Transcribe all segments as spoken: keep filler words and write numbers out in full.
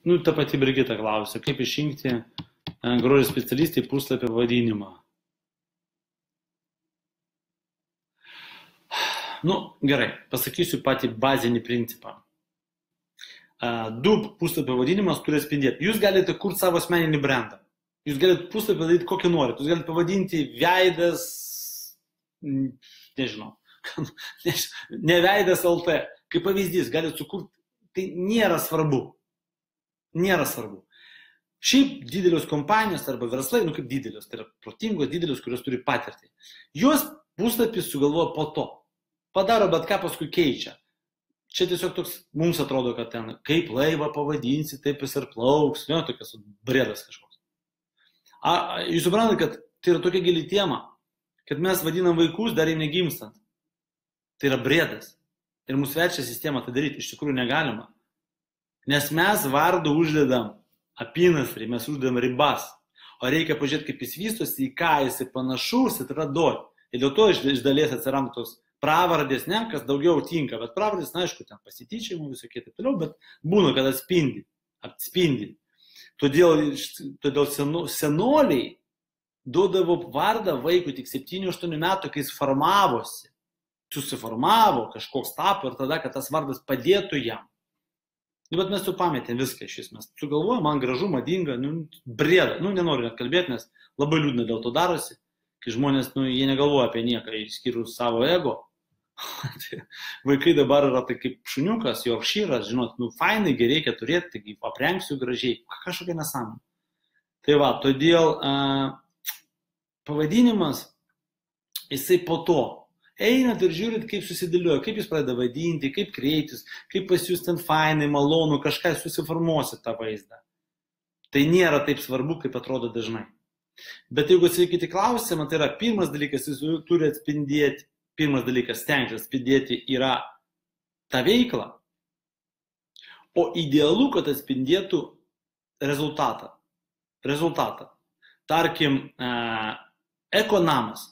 Nu, ta pati Brigita klausia, kaip išrinkti grožio specialistai puslapio pavadinimą. Nu, gerai, pasakysiu patį bazinį principą. Du puslapio pavadinimas turi atspindėti. Jūs galite kurti savo asmeninį brandą. Jūs galite puslapį padaryti kokį norite. Jūs galite pavadinti veidas, nežinau, ne veidas L T. Kaip pavyzdys, galite sukurti, tai nėra svarbu. Nėra svarbu. Šiaip didelios kompanijos arba verslai, nu kaip didelios, tai yra protingos didelios, kurios turi patirtį. Jos puslapis sugalvoja po to. Padaro, bet ką paskui keičia. Čia tiesiog toks, mums atrodo, kad ten, kaip laivą pavadinsi, taip jis ir plauks, ne, tokias brėdas kažkoks. A, jūs suprantate, kad tai yra tokia gili tema, kad mes vadinam vaikus dar jiem negimstant. Tai yra brėdas. Ir mūsų verčia sistema tai daryti, iš tikrųjų negalima. Nes mes vardu uždedam apynasrį, mes uždedam ribas. O reikia pažiūrėti, kaip jis vystosi, į ką jis panašus, ir tada duoti. Ir dėl to iš dalies atsiranda tos pravardės, ne, kas daugiau tinka. Bet pravardės, na, aišku, ten pasityčiamų visokie taip toliau, bet būna, kad atspindi. atspindi. Todėl, todėl seno, senoliai duodavo vardą vaikui tik septynių aštuonių metų, kai jis formavosi. Susiformavo, kažkoks tapo ir tada, kad tas vardas padėtų jam. Nu, bet mes jau pametėm viską iš esmės. Sugalvoju, man gražu, madinga, nu, brėda. Nu, nenoriu net kalbėti, nes labai liūdna dėl to darosi, kai žmonės, nu, jie negalvoja apie nieką, išskyrus savo ego. Vaikai dabar yra tai kaip šuniukas, jorkšyras, žinot, nu, fainai, gerai reikia turėti, taigi aprengsiu gražiai, kažkokia nesąmonė. Tai va, todėl uh, pavadinimas, jisai po to. Einat ir žiūrit, kaip susidėlioja, kaip jis pradeda vadinti, kaip kreiptis, kaip pas jūs ten fainai, malonu, kažką susiformuosit tą vaizdą. Tai nėra taip svarbu, kaip atrodo dažnai. Bet jeigu atsakyti klausimą, tai yra pirmas dalykas, jis turi atspindėti, pirmas dalykas stengtis atspindėti yra tą veiklą, o idealu, kad atspindėtų rezultatą. Rezultatą. Tarkim, ekonamas.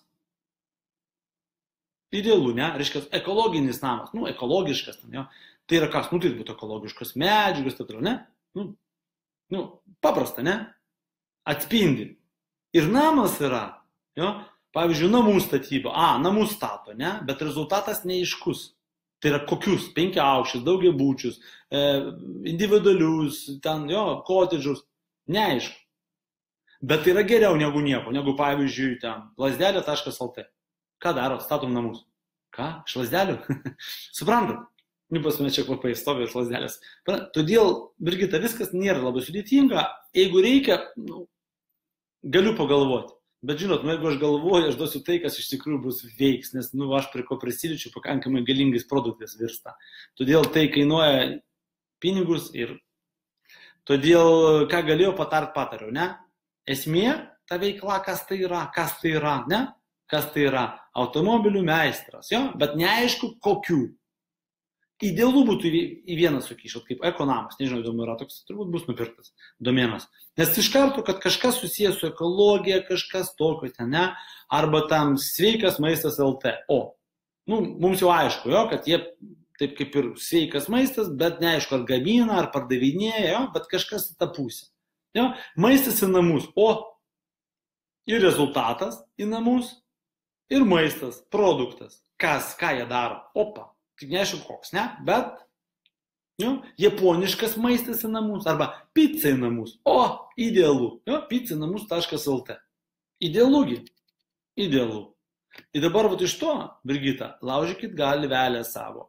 Idealu, ne? Reiškia, ekologinis namas, nu, ekologiškas, jo. Tai yra kas, nu, tai būtų ekologiškos medžiagos, tai ne? Nu, nu, paprasta, ne? Atspindi. Ir namas yra, jo, pavyzdžiui, namų statyba, a, namų stato, ne? Bet rezultatas neaiškus. Tai yra kokius, penki aukščius, daugiabučius, e, individualius, ten, jo, kotedžus, neaišku. Bet tai yra geriau negu nieko, negu, pavyzdžiui, ten, lazdelė taškas L T. Ką daro? Statom namus. Ką? Iš lazdelių? Suprantat? Nu, pas mane čia kvapai stovi iš lazdelės. Todėl, Brigita, viskas nėra labai sudėtinga. Jeigu reikia, nu, galiu pagalvoti. Bet žinot, nu, jeigu aš galvoju, aš duosiu tai, kas iš tikrųjų bus veiks, nes, nu, aš prie ko prisiličiu, pakankamai galingais produktais virsta. Todėl tai kainuoja pinigus ir todėl, ką galėjau patart, patariau, ne? Esmė, ta veikla, kas tai yra, kas tai yra, ne? Kas tai yra? Automobilių meistras, jo? Bet neaišku, kokių. Idealu būtų į vieną sukišot, kaip ekonamas, nežinau, įdomu yra toks, turbūt bus nupirktas domenas. Nes iš karto, kad kažkas susijęs su ekologija, kažkas tokio ten, ne? Arba tam sveikas maistas L T. O, nu, mums jau aišku, jo, kad jie taip kaip ir sveikas maistas, bet neaišku, ar gamina, ar pardavinėja, jo, bet kažkas į tą pusę. Jo? Maistas į namus, o ir rezultatas į namus. Ir maistas, produktas, kas, ką jie daro, opa, tik neaišku koks, ne, bet, jo, japoniškas maistas į namus, arba pizza į namus, o, idealu, jo, pizza į namus taškas L T, idealugi, idealu. Ir dabar vat iš to, Brigita, laužykit galvelę savo.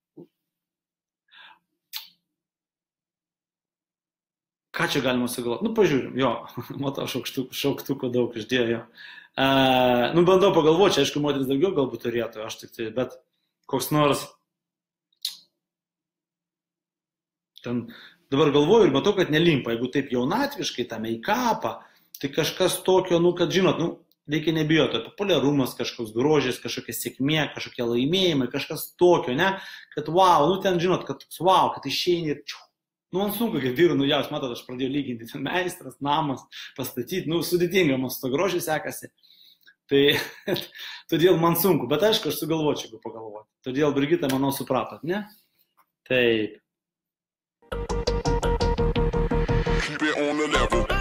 Ką čia galima sugalvoti? Nu, pažiūrim, jo, matau, šauktuko, šauktuko daug išdėjo, jo. Uh, nu, bandau pagalvoti, aišku, moteris daugiau galbūt turėtų, aš tik tai, bet koks nors, ten, dabar galvoju ir matau, kad nelimpa, jeigu taip jaunatviškai, tą make-upą, tai kažkas tokio, nu, kad žinot, nu, reikia nebijoti, populiarumas, kažkoks grožis, kažkokia sėkmė, kažkokie laimėjimai, kažkas tokio, ne, kad wow, nu, ten, žinot, kad wow, kad išeini ir čiu. Nu, man sunku, kaip vyru, nu, jūs matot, aš pradėjau lyginti, ten meistras, namas, pastatyti, nu, sudėtinga, man su to grožiu sekasi. Tai, todėl man sunku, bet aišku, aš sugalvočiau, jeigu pagalvoti. Todėl, Brigita, manau, supratot, ne? Taip. keep it on the level.